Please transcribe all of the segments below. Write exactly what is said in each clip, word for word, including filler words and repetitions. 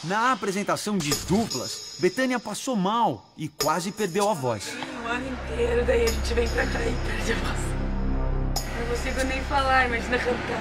Na apresentação de duplas, Bethânia passou mal e quase perdeu a voz. O ano inteiro, daí a gente vem pra cá e perde a voz. Não consigo nem falar, imagina cantar.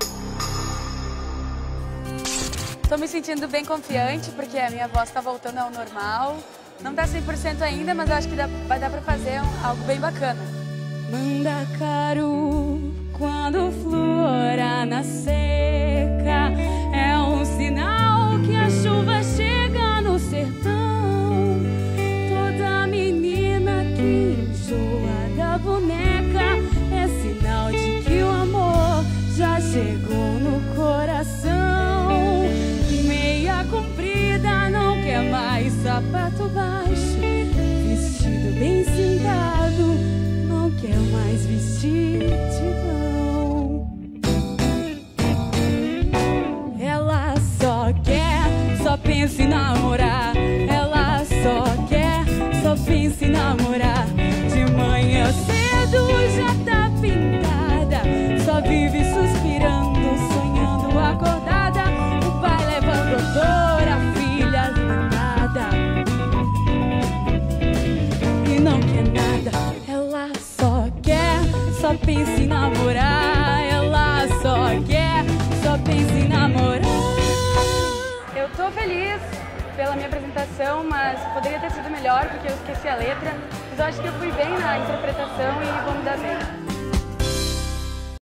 Tô me sentindo bem confiante porque a minha voz tá voltando ao normal. Não tá cem por cento ainda, mas eu acho que dá, vai dar pra fazer um, algo bem bacana. Manda caro quando flora na seca, é um sinal que a chuva chega no sertão. Toda menina que enjoa da boneca é sinal de que o amor já chegou no coração. Meia comprida não quer mais sapato baixo, vestido bem cintado não quer mais vestir vão. Ela só quer, só pensa em namorar. Ela só quer, só pensa em namorar. De manhã cedo já tá pintada, só vive suspirando, sonhando acordada. O pai leva a doutora, a filha alimentada e não quer nada. Ela só quer, só pensa em namorar. Ela só quer, só pensa em namorar. Eu tô feliz pela minha apresentação, mas poderia ter sido melhor porque eu esqueci a letra. Mas eu acho que eu fui bem na interpretação e vou me dar bem.